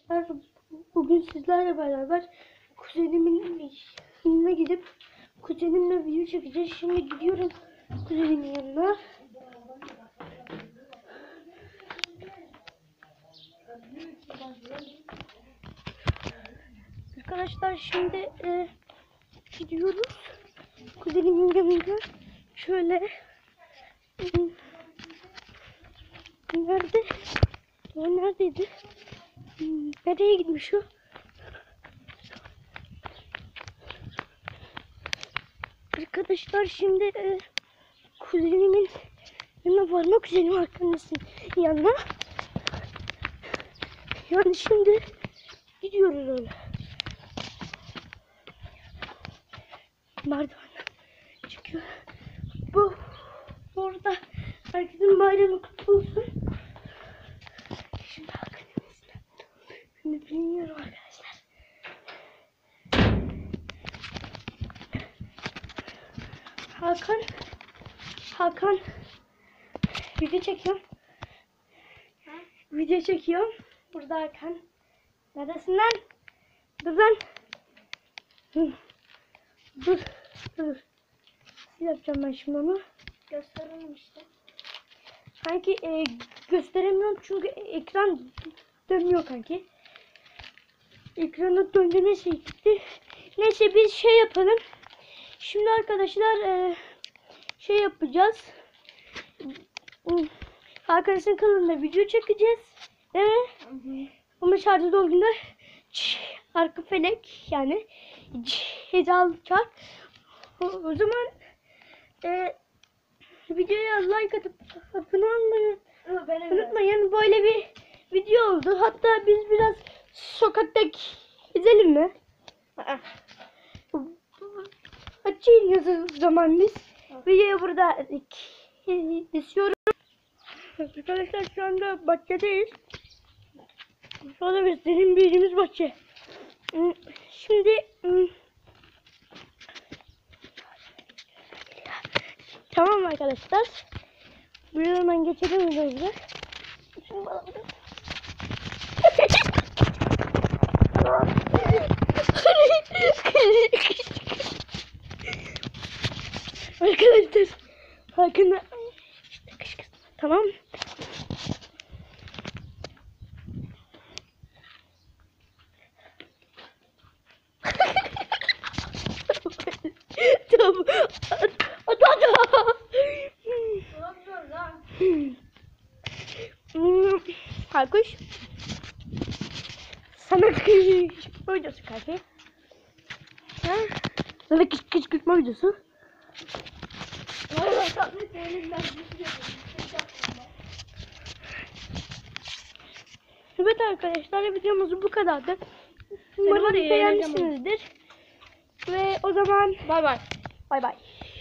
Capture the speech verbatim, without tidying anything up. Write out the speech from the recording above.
arkadaşlar, bugün sizlerle beraber kuzenimin yanına gidip kuzenimle video çekeceğiz. Şimdi gidiyorum kuzenimin yanına. Arkadaşlar şimdi e, gidiyoruz kuzenimin yanına. Şöyle e, nerede? O neredeydi? Nereye gitmiş o? Arkadaşlar şimdi e, kuzenimin yanına varmak üzereyim, arkadaşın yanına. Yani şimdi gidiyoruz öyle. Merdivenden çıkıyor. Bu orada herkesin bayramı kutlu olsun. Şimdi Hakan'ın şimdi bilmiyorum arkadaşlar. Hakan Hakan video çekiyorum. Ha? Video çekiyorum. Burada Hakan. Neredesin lan? Dur lan. Dur. Dur. Dur. Nasıl yapacağım ben şimdi onu? Gösterelim işte. Kanki e, gösteremiyorum çünkü ekran dönmüyor kanki. Ekranı döndürmesi gitti. Neyse biz şey yapalım. Şimdi arkadaşlar e, şey yapacağız. Arkadaşın kanalında video çekeceğiz. Değil mi? Hı hı. Ama şarjı dolduğunda arka felek yani alacak. O, o zaman e, videoya like atıp abone olmayı unutmayın. Böyle bir video oldu. Hatta biz biraz sokakta gezelim mi? Açayım zaman biz. Videoyu burada istiyorum. Arkadaşlar şu anda bahçedeyiz. Şu anda biz senin bildiğimiz bahçe. Şimdi tamam arkadaşlar. Buraya hemen geçelim videomuza. Şimdi bana arkadaşlar Hakan'a işte kışkırtma, tamam. Tamam. At at. Hakuş. Sana kışkırtma videosu kanki. Ha? Sana kışkırtma videosu. Evet arkadaşlar, videomuz bu kadardı. Umarım beğenmişsinizdir. Ve o zaman bay bay. Bay bay.